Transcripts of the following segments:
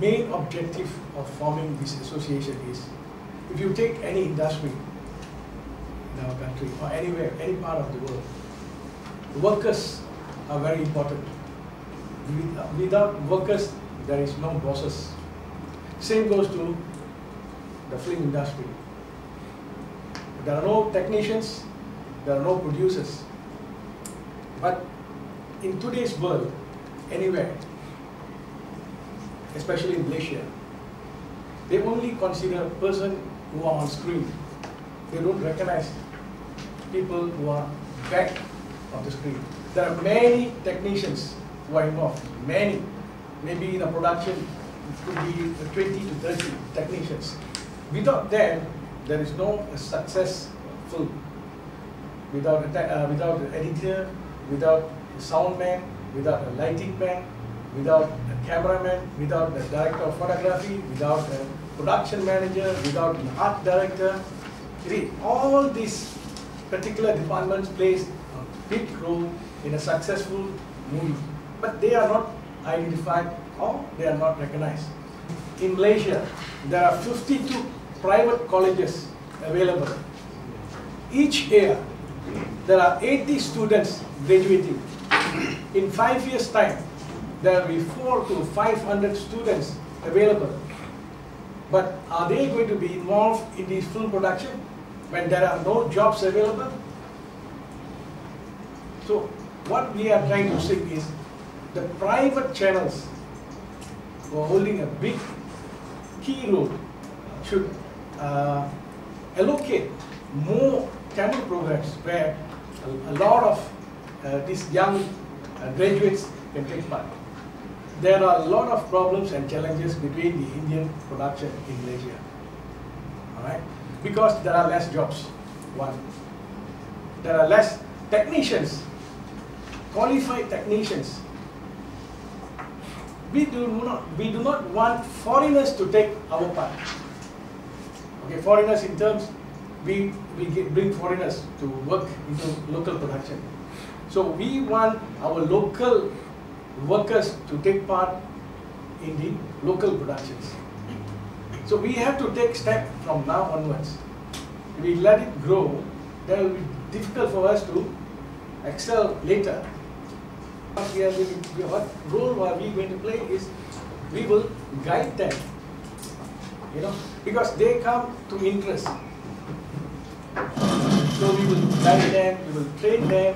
main objective of forming this association is, if you take any industry in our country or anywhere, any part of the world, workers are very important. Without workers, there is no bosses. Same goes to the film industry. There are no technicians, there are no producers. But in today's world, anywhere, especially in Malaysia, they only consider person who are on screen. They don't recognize people who are back of the screen. There are many technicians who are involved, many. Maybe in a production, it could be 20 to 30 technicians. Without them, there is no successful. Without an editor, without a sound man, without a lighting man, without a cameraman, without a director of photography, without a production manager, without an art director. All these particular departments plays a big role in a successful movie, but they are not identified or they are not recognized. In Malaysia, there are 52 private colleges available. Each year, there are 80 students graduating. In 5 years' time, there will be 400 to 500 students available. But are they going to be involved in this film production when there are no jobs available? So what we are trying to say is the private channels who are holding a big key role should allocate more channel programs where a lot of these young graduates can take part. There are a lot of problems and challenges between the Indian production in Malaysia. Alright? Because there are less jobs. One. There are less technicians, qualified technicians. We do not want foreigners to take our part. Okay, foreigners in terms, we bring foreigners to work into local production. So we want our local workers to take part in the local productions. So we have to take steps from now onwards. If we let it grow, then it will be difficult for us to excel later. What role are we going to play is we will guide them, because they come to interest. So we will guide them, we will train them,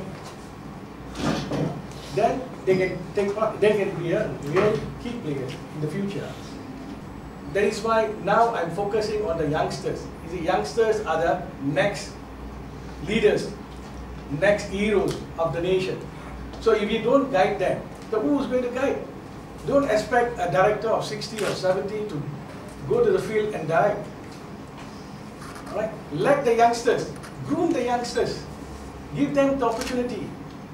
then they can take part, they can be a real key player in the future. That is why now I'm focusing on the youngsters. The youngsters are the next leaders, next heroes of the nation. So if you don't guide them, then who is going to guide? Don't expect a director of 60 or 70 to go to the field and direct. Alright? Let the youngsters, groom the youngsters, give them the opportunity.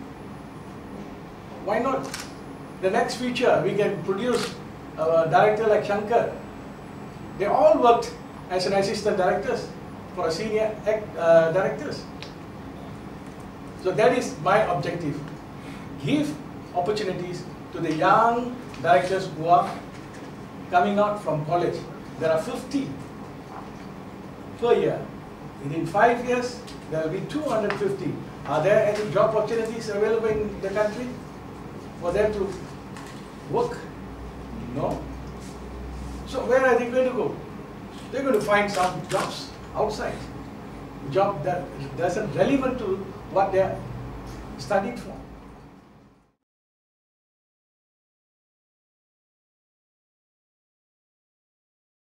Why not? The next future, we can produce a director like Shankar. They all worked as an assistant directors for a senior directors. So that is my objective. Give opportunities to the young directors who are coming out from college. There are 50 per year. Within 5 years, there will be 250. Are there any job opportunities available in the country for them to work? No. So where are they going to go? They're going to find some jobs outside. Job that doesn't relevant to what they are studied for.